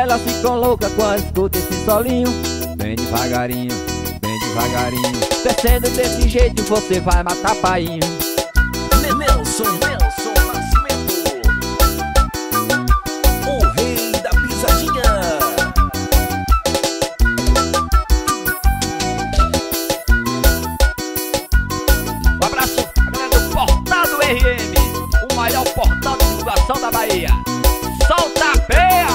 Ela se coloca quando escuta esse solinho. Bem devagarinho, bem devagarinho. Descendo desse jeito você vai matar painho. Nelson Nascimento, o rei da pisadinha. Um abraço a galera do Portal do RM, o maior portal de divulgação da Bahia. Solta a peia!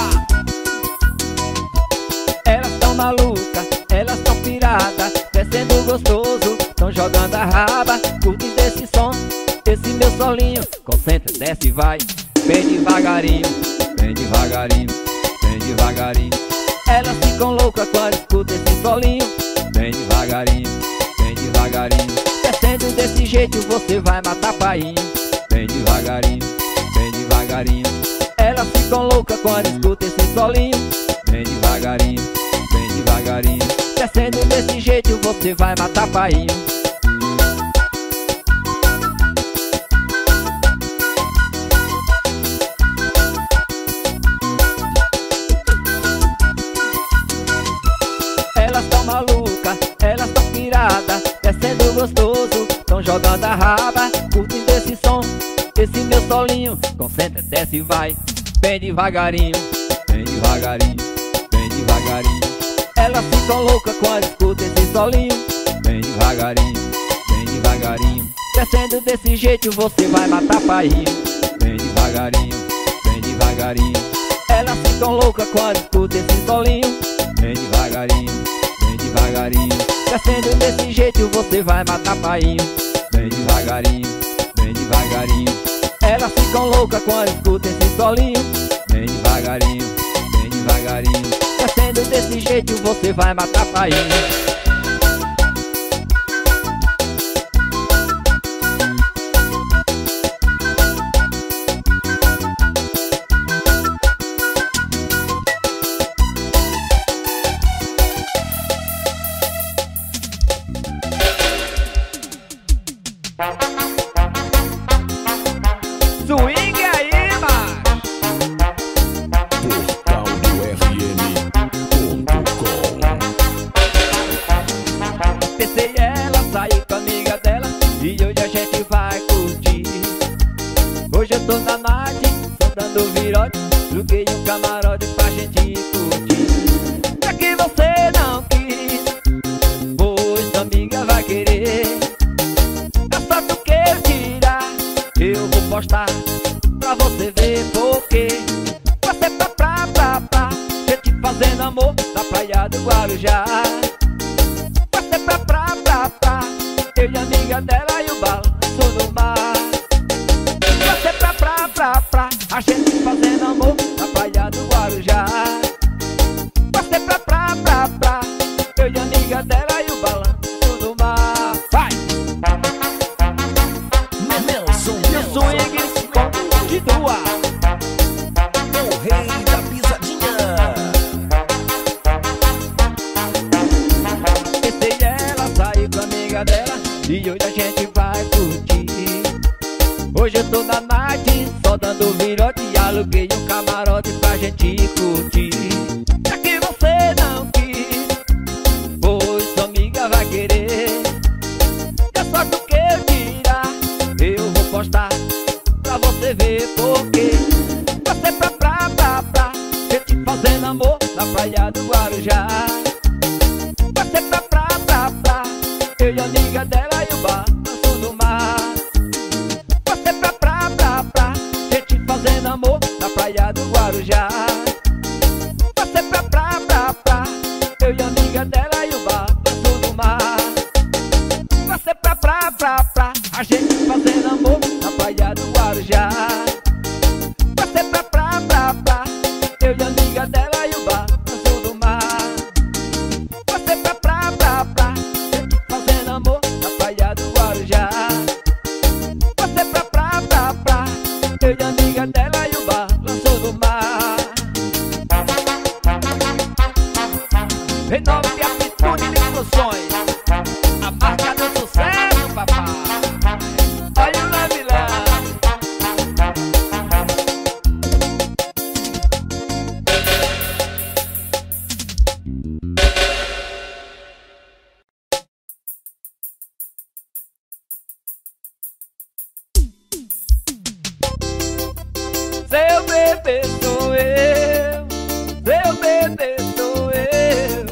Elas tão malucas, elas tão piradas, descendo gostoso, tão jogando a raba, curtindo esse som, esse meu solinho. Concentra, desce e vai, bem devagarinho, bem devagarinho, bem devagarinho. Elas ficam loucas quando escuta esse solinho. Bem devagarinho, bem devagarinho. Descendo desse jeito você vai matar painho. Bem devagarinho, bem devagarinho. Elas ficam loucas quando escuta esse solinho. Bem devagarinho, bem devagarinho. Descendo desse jeito você vai matar painho. Elas tão malucas, elas tão piradas, descendo gostoso, tão jogando a raba, curtindo esse som, esse meu solinho. Concentra, desce e vai, bem devagarinho, bem devagarinho, bem devagarinho. Elas ficam loucas quando escuta esse solinho. Bem devagarinho, bem devagarinho. Descendo desse jeito você vai matar painho. Bem devagarinho, bem devagarinho. Elas ficam loucas quando escuta esse solinho. Bem devagarinho, bem devagarinho. Descendo desse jeito você vai matar painho. Bem devagarinho, bem devagarinho. Elas ficam loucas quando escuta esse solinho. Bem devagarinho, bem devagarinho. Descendo desse jeito você vai matar painho. Swing aí, macho! Portal do RM.com. Pensei ela, saí com a amiga dela e hoje a gente vai curtir. Hoje eu tô na night, só dando virote, joguei um camarote pra gente curtir. Já que você não quis, pois sua amiga vai querer. É só tu que eu tirar, eu vou postar pra você ver porque você pra gente fazendo amor na praia do Guarujá. Você pra eu e a amiga dela e o balanço no mar. Você pra a gente fazendo amor na praia do Guarujá. Você pra eu e a amiga dela e o balanço no mar. Vai! Nelson Swing continua. o rei da pisadinha. Pensei ela, saí com a amiga dela e hoje a gente vai curtir. Hoje eu tô na night, só dando virote e aluguei um camarote pra gente curtir. Já que você não quis, pois sua amiga vai querer. É só tu que eu tirar, eu vou postar pra você ver porque você pra gente fazendo amor na praia do Guarujá. Você pra eu e a amiga dela e o balanço no mar. Você pra gente fazendo amor na praia do Guarujá. Você pra eu e a amiga dela e o balanço no mar. Você pra a gente fazendo amor na praia do Guarujá. Você pra eu e a amiga dela e o balanço no mar. Você pra gente fazendo amor na praia do Guarujá. Você pra eu e a amiga dela e o balanço no mar. Em nome de Atitude de Produções, a marca do sucesso, papai. Olha o Navilã. bebê sou eu, seu bebê sou eu.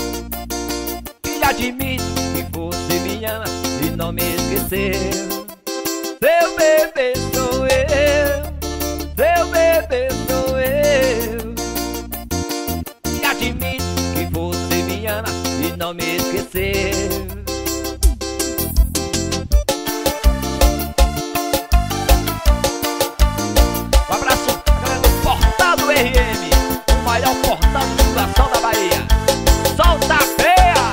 E admito que você me ama e não me esqueceu. Seu bebê sou eu, seu bebê sou eu. E admito que você me ama e não me esqueceu. Um abraço pra galera do Portal do RM, o maior portal de divulgação da Bahia. Solta a feia!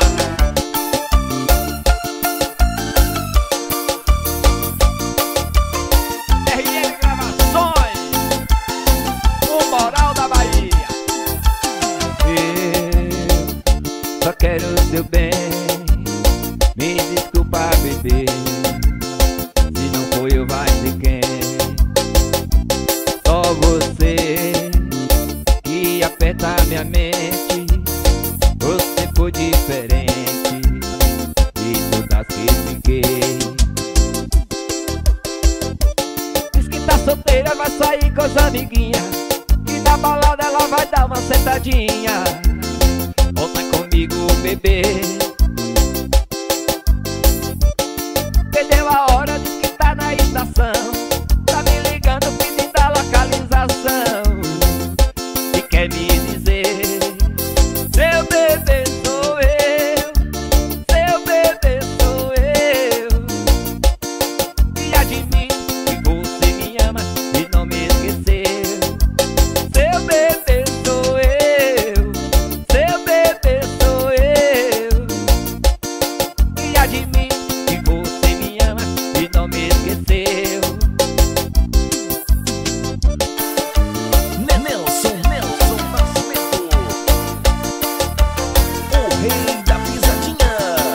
RM Gravações, o moral da Bahia. Eu só quero o seu bem, me desculpa, bebê. Se não for eu, vai ser quem? Só você que aperta minha mente. Você foi diferente de todas que fiquei. Diz que tá solteira, vai sair com as amiguinhas, que na balada ela vai dar uma sentadinha. Volta comigo, bebê. Perdeu a hora, diz que tá na estação, tá me ligando pedindo a localização e quer me dizer: seu bebê sou eu, seu bebê sou eu. E admito que você me ama e não me esqueceu. Seu bebê sou eu, seu bebê sou eu. E admito que você me ama e não me esqueceu. Nelson Nascimento, o rei da pisadinha.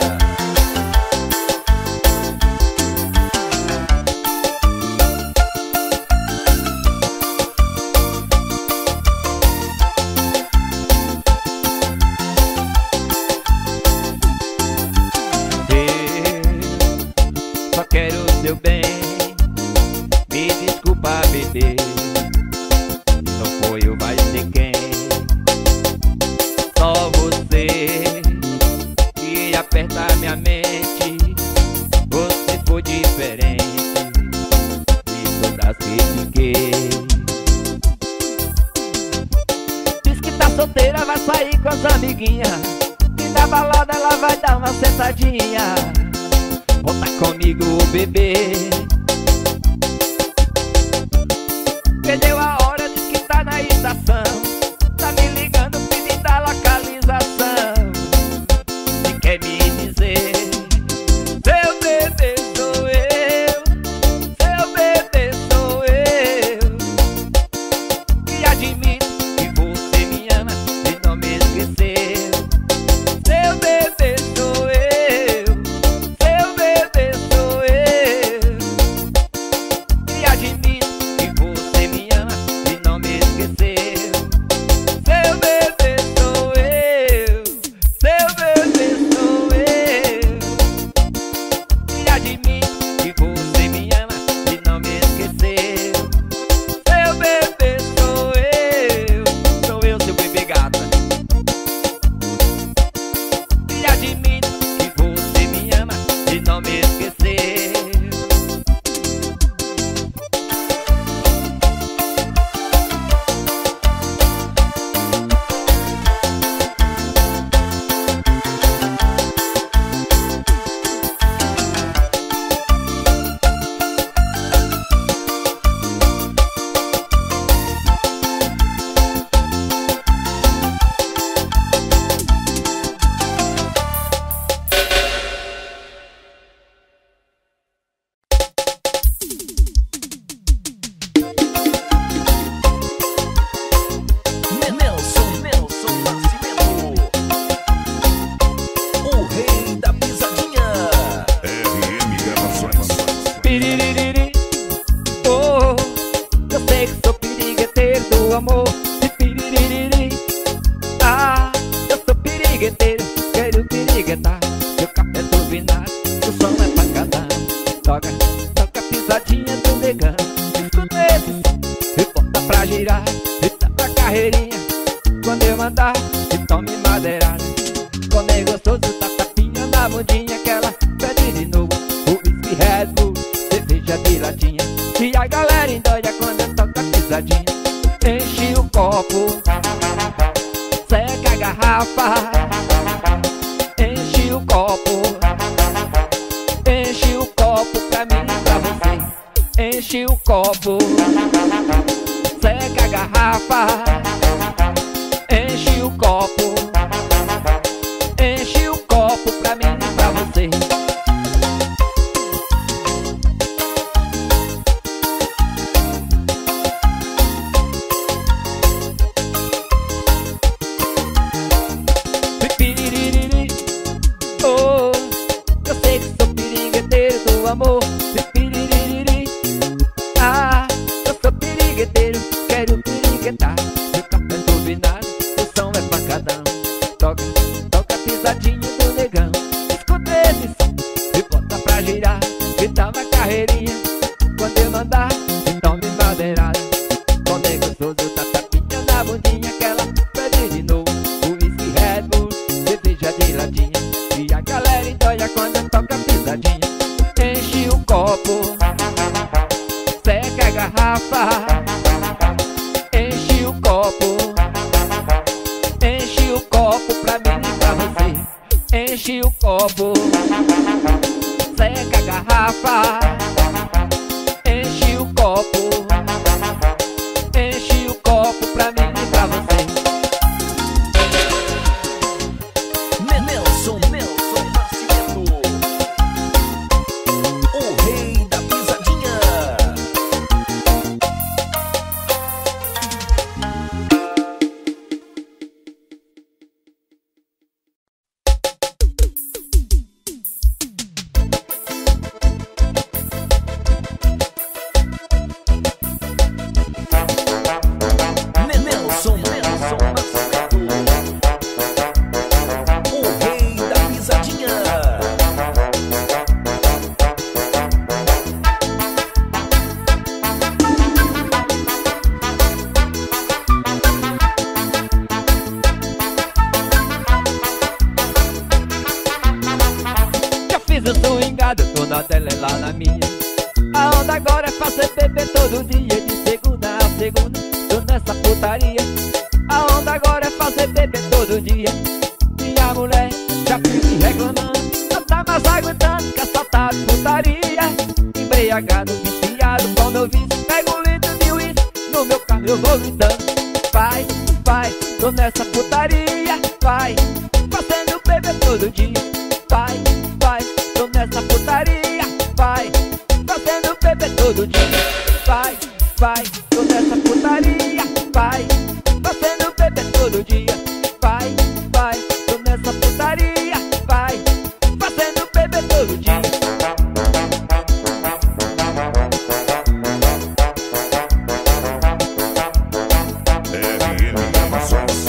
Eu só quero o seu bem, me desculpa, bebê. Se não for eu, vai ser quem? Só você que aperta minha mente. Você foi diferente de todas que fiquei. Diz que tá solteira, vai sair com as amiguinhas, e na balada ela vai dar uma sentadinha. Volta comigo, bebê. Perdeu a hora, diz que tá na estação, tá me ligando pedindo a localização e quer me dizer: seu bebê sou eu, seu bebê sou eu. E admito que você me ama e não me esqueceu. Seu bebê sou eu, seu bebê sou eu. E admito que você me ama e não me esqueceu. Seu bebê sou eu, seu bebê sou eu. E admito que você me ama e não me esqueceu. Seu bebê sou eu, seu bebê gata. E admito que você me ama e não me esqueceu. Nelson Nascimento, o rei da pisadinha. RM Gravações. Piririri, oh, eu sei que sou pirigueteiro do amor. E piririri, ah, eu sou pirigueteiro, quero piriguetar. Meu café turbinado, o som é pancadão. Toca, toca a pisadinha do negão. Escuta esse, e bota pra girar. girar e dá uma carreirinha. Quando eu mandar e tome madeirada. Quando é gostoso, dá tapinha na bundinha que ela pede de novo. O whisky Red Bull, cerveja de latinha. E a galera endoida quando eu toco a pisadinha. Enche o copo, seca a garrafa. Enche o copo, enche o copo pra mim e pra você. Enche o copo, seca a garrafa. Enche o copo, enche o copo pra mim e pra você. Piriri, oh, eu sei que sou pirigueteiro do amor. Piriri, ah, eu sou pirigueteiro, quero piriguetar. Nunca canto vinado, o som é pancadão. Toca, toca a pisadinha do negão. Escuta esse som e bota pra girar e dá uma carreirinha. Quando eu mandar, então me madeirada. Quando é gostoso, dá tapinha na bundinha que ela pede de novo. O whisky Red Bull, cerveja de latinha. E a galera endoia quando eu toco a pisadinha. Enche o copo, seca a garrafa. Enche o copo, enche o copo pra mim e pra você. Enche o copo, seca a garrafa. Enche o copo, enche o copo pra mim e pra você. Nelson Nascimento, o rei da pisadinha. Nelson Nascimento, o rei da pisadinha. Já fiz o swingado, tô na tela lá na minha. A onda agora é fazer beber todo dia. De segunda a segunda, tô nessa putaria. A onda agora é fazer beber todo dia. Minha mulher já fica reclamando, não tá mais aguentando que essa tá de putaria. Embriagado, viciado, quando eu vi, pego um litro de uísque no meu carro eu vou gritando. Vai, vai, tô nessa putaria. Vai, fazendo beber todo dia. Vai, vai, tô nessa putaria. Vai, fazendo beber todo dia. Vai, vai, tô nessa putaria. Vai, fazendo beber todo dia. Vai, vai, tô nessa putaria. Vai, fazendo beber todo dia. RM Gravações.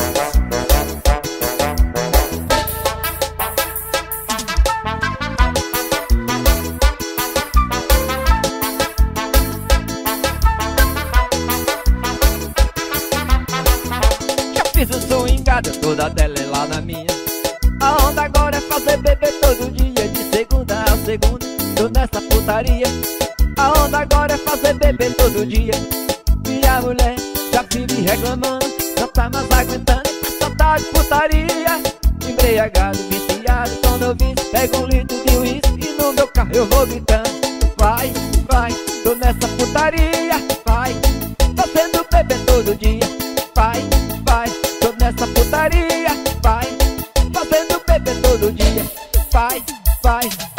Fiz o swingado, toda dela é lá na minha. A onda agora é fazer beber todo dia. De segunda a segunda, tô nessa putaria. A onda agora é fazer beber todo dia. Minha mulher já vive reclamando, não tá mais aguentando essa tal de putaria. Embriagado, viciado, quando eu vi, pego um litro de uísque e no meu carro eu vou gritando. Vai, vai, tô nessa putaria. Vai, fazendo beber todo dia. Vai, vai, tô nessa putaria. Vai, fazendo beber todo dia. Vai, vai,